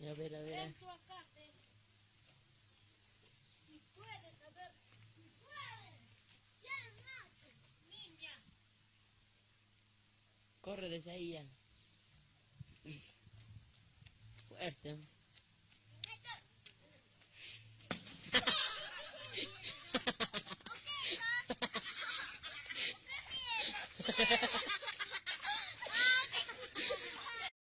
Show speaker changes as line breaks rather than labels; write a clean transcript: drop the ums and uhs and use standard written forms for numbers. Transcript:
A ver, a ver.
Ven tú acá, si puedes saber, si puedes, si eres macho, niña.
Corre desde ahí ya. Fuerte.